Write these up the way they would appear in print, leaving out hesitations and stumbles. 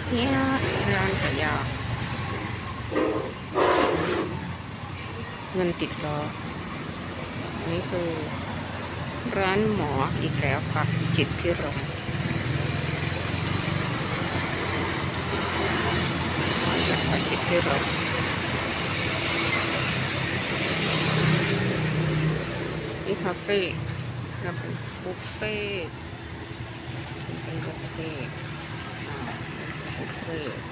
เนี่ยร้านขายยาเงินติดล้อนี่คือร้านหมออีกแล้วค่ะจิตพิรมจิตพิรมนี่คาเฟ่นะเป็นบุฟเฟ่เป็นบุฟเฟ่บุฟเฟ่จะ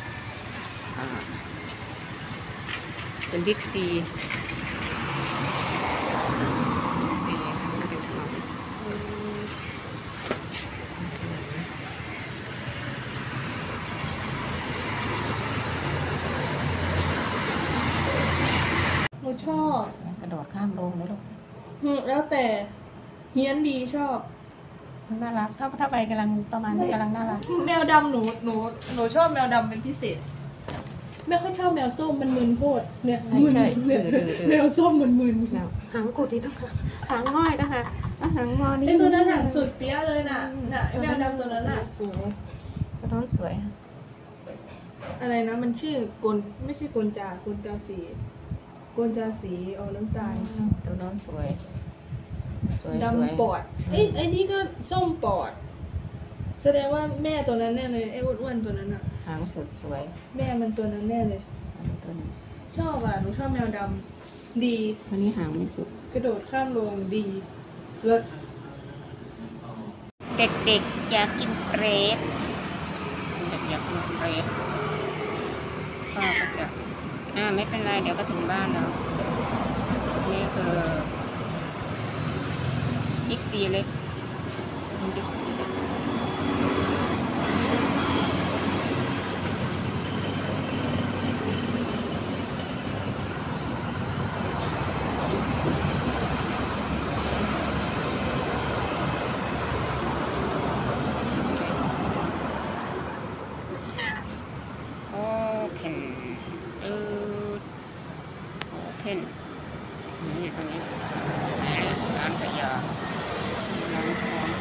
เป็นบิ๊กซีหนูชอบกระโดดข้ามโรงเลยลูกแล้วแต่เฮี้ยนดีชอบน่ารักถ้าไปกำลังประมาณนี้กำลังน่ารักแมวดำหนูชอบแมวดำเป็นพิเศษไม่ค่อยชอบแมวส้มมันมึนโพดเนี่ยมึนเนี่ยแมวส้มมันมึนหางกุดนี่ต้องหางง่อยนะคะหางงอนี่ไอตัวนั้นหางสุดเปี้ยเลยน่ะไอแมวดำตัวนั้นน่ะสวยตัวนั้นสวยอะไรนะมันชื่อกลไม่ใช่กลจากลจาสีกลจาสีเอาน้ำตาลตัวนั้นสวยสวยดำปอดไอ้นี่ก็ส้มปอด แสดงว่าแม่ตัวนั้นแน่เลยไอ้อ้วนๆตัวนั้นอ่ะหางสุดสวยแม่มันตัวนั้นแน่เลยตัวนี้ชอบอ่ะหนูชอบแมวดำดีตัวนี้หางไม่สุดกระโดดข้ามโรงดีเลิศเด็กๆอยากกินเครปเด็กอยากกินเครปพ่อก็จะไม่เป็นไรเดี๋ยวก็ถึงบ้านแล้วนี่คือบิ๊กซีเล็กบิ๊กซีเล็กโอเพนโอเพนนี่ตรงนี้ร้านขายยาร้านทอง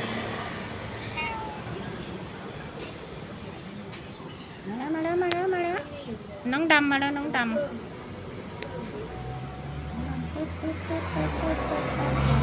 มาแล้วน้องดำมาแล้วน้องดำ